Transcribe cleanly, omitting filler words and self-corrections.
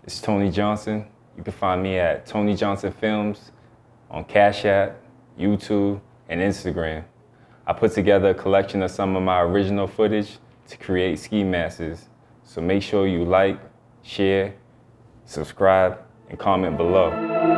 It's Tony Johnson. You can find me at Tony Johnson Films on Cash App, YouTube, and Instagram. I put together a collection of some of my original footage to create ski masks. So make sure you like, share, subscribe, and comment below.